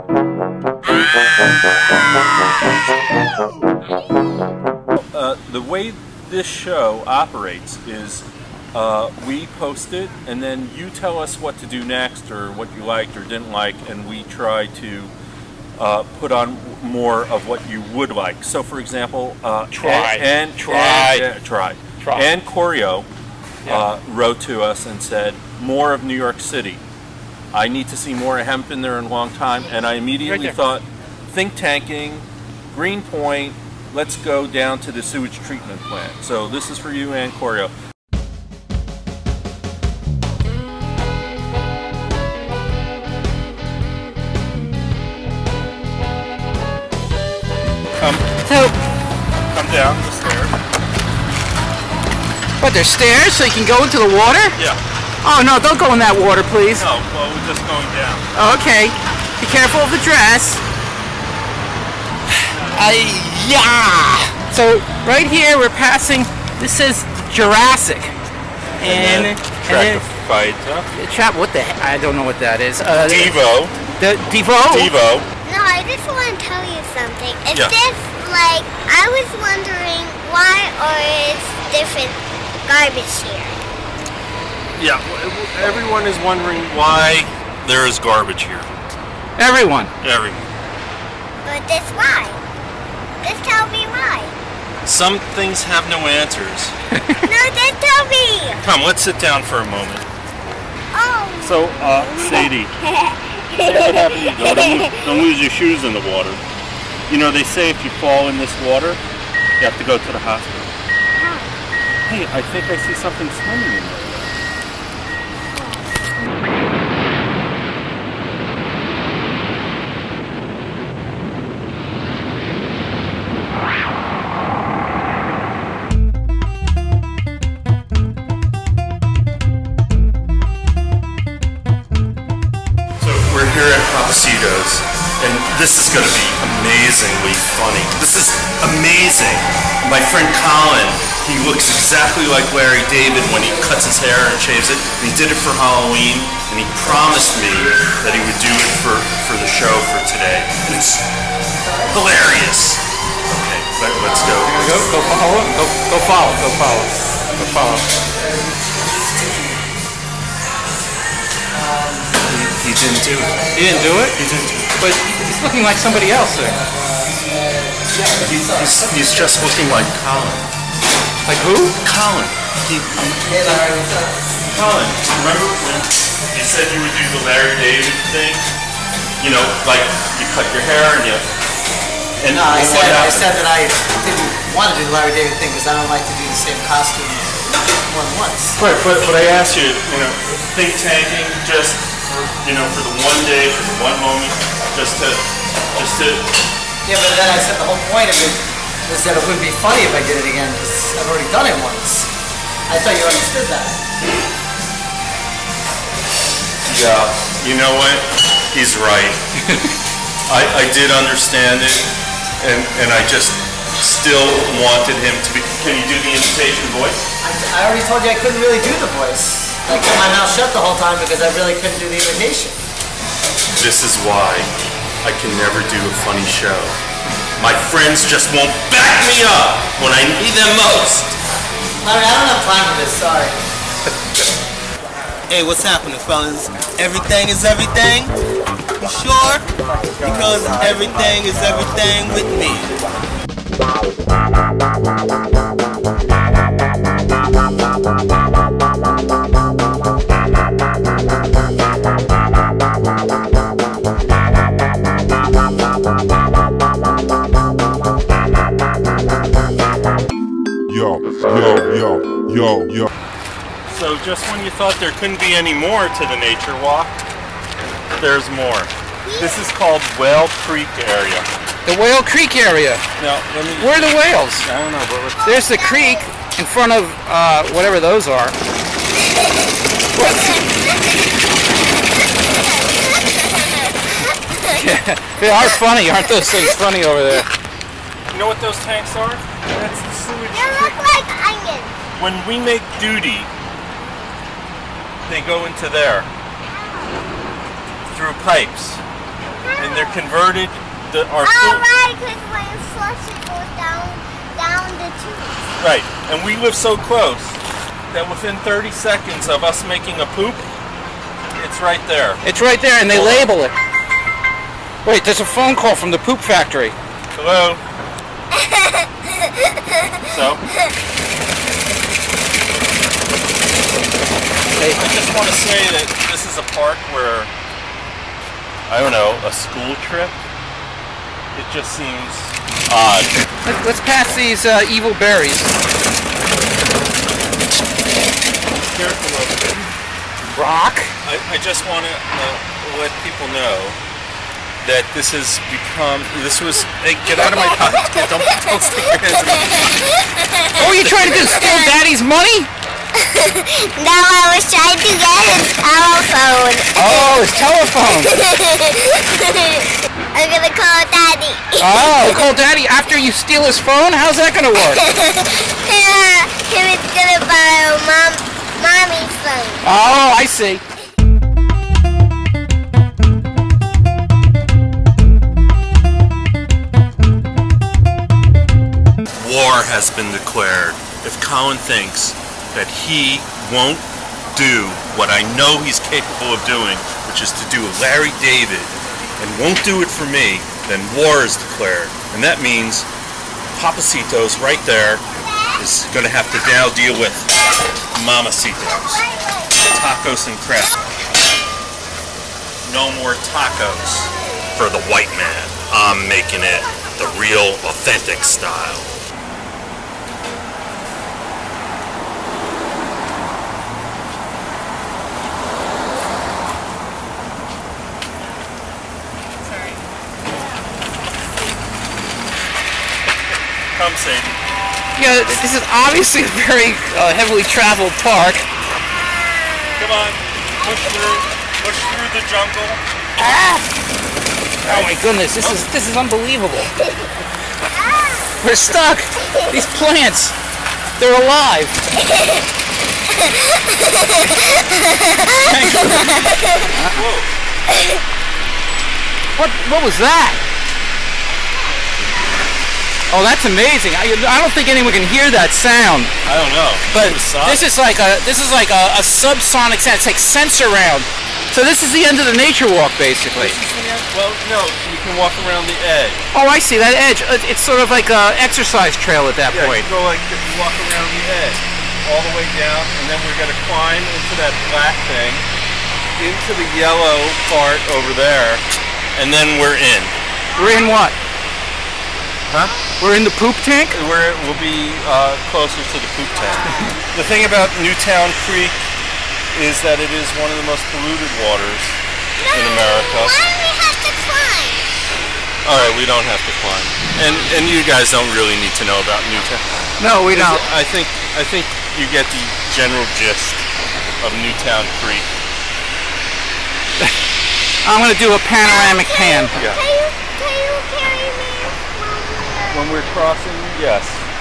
The way this show operates is we post it and then you tell us what to do next or what you liked or didn't like, and we try to put on more of what you would like. So for example, Try. Ann Corio wrote to us and said, more of New York City. I need to see more. I haven't been there in a long time, and I immediately thought, think tanking, Greenpoint, let's go down to the sewage treatment plant. So this is for you, Ann Corio. Come down the stairs. What, there's stairs so you can go into the water? Yeah. Oh no, don't go in that water, please. No, well, we're just going down. Okay. Be careful of the dress. So right here we're passing, this says Jurassic. And then fight. What the heck? I don't know what that is. Devo. Devo? Devo. No, I just want to tell you something. Is this like, I was wondering why or is different garbage here? Yeah, everyone is wondering why there is garbage here. Everyone. Everyone. But this why? Just tell me why. Some things have no answers. No, just tell me. Come, let's sit down for a moment. Oh. So, Sadie, what happened to you? Don't lose your shoes in the water. You know, they say if you fall in this water, you have to go to the hospital. Hey, I think I see something swimming in there. Here at Pappasito's, and this is going to be amazingly funny. This is amazing. My friend Colin, he looks exactly like Larry David when he cuts his hair and shaves it. And he did it for Halloween, and he promised me that he would do it for the show for today. And it's hilarious. Okay, let's go. Go follow. Go follow. He didn't do it. He didn't do it? He didn't do it. But he's looking like somebody else there. He's just looking like Colin. Like who? Colin. Colin, remember when you said you would do the Larry David thing? You know, like you cut your hair and you... No, I said that I didn't want to do the Larry David thing because I don't like to do the same costume more than once. Right, but I asked you, you know, think tanking just... You know, for the one day, for the one moment, just to... Yeah, but then I said the whole point of it was that it wouldn't be funny if I did it again, because I've already done it once. I thought you understood that. Yeah, you know what? He's right. I did understand it, and I just still wanted him to be... Can you do the imitation voice? I already told you I couldn't really do the voice. I kept my mouth shut the whole time because I really couldn't do the imitation. This is why I can never do a funny show. My friends just won't back me up when I need them most. Larry, I don't have time for this, sorry. Hey, what's happening, fellas? Everything is everything? You sure? Because everything is everything with me. Yo. So just when you thought there couldn't be any more to the nature walk, there's more. This is called Whale Creek area. The Whale Creek area. Now, let me... Where are the whales? I don't know, but let's... There's the creek in front of whatever those are. They are funny, aren't those things funny over there? You know what those tanks are? That's the sewage. They look like onions. When we make duty, they go into there through pipes, and they're converted. Our right, because when you flush it goes down the tube. Right, and we live so close that within 30 seconds of us making a poop, it's right there. It's right there, and they label it. Wait, there's a phone call from the poop factory. Hello. So? I just want to say that this is a park where, I don't know, a school trip. It just seems odd. Let's pass these evil berries. Careful of it. Rock. I just want to let people know that this has become. Hey, get out of my pocket! Don't stick your hands in my pocket. What were you trying to do? Steal Daddy's money? No, I was trying to get his telephone. Oh, his telephone. I'm gonna call Daddy. Oh, call Daddy after you steal his phone? How's that gonna work? Yeah, he was gonna borrow Mommy's phone. Oh, I see. War has been declared. If Colin thinks that he won't do what I know he's capable of doing, which is to do a Larry David, and won't do it for me, then war is declared. And that means Papacitos right there is going to have to now deal with Mamacitos. Tacos and crap. No more tacos for the white man. I'm making it the real, authentic style. Come, Sadie. Yeah, this is obviously a very heavily traveled park. Come on, push through the jungle. Ah! Oh my goodness, this is unbelievable. We're stuck. These plants, they're alive. Whoa. What was that? Oh, that's amazing! I don't think anyone can hear that sound. I don't know. But this is like a subsonic sound. It's like Sensorround. So this is the end of the nature walk, basically. Well, no, you can walk around the edge. Oh, I see that edge. It's sort of like an exercise trail at that point. You go like you walk around the edge, all the way down, and then we're gonna climb into that black thing, into the yellow part over there, and then we're in. We're in what? Huh? We're in the poop tank? We'll be closer to the poop tank. The thing about Newtown Creek is that it is one of the most polluted waters in America. Why do we have to climb? Alright, we don't have to climb. And you guys don't really need to know about Newtown. No, we don't. I think you get the general gist of Newtown Creek. I'm gonna do a panoramic pan. Yeah. Can you carry me When we're crossing, yes.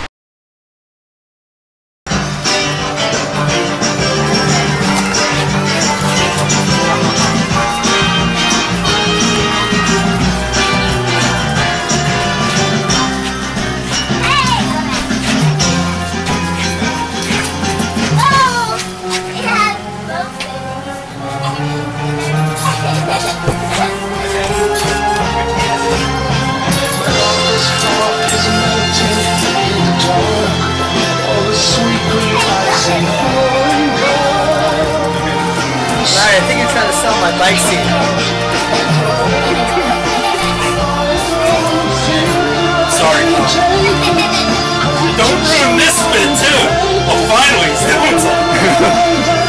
I think you're trying to sell my bike seat. Sorry. Don't ruin this bit too. Oh, finally, he's doing something.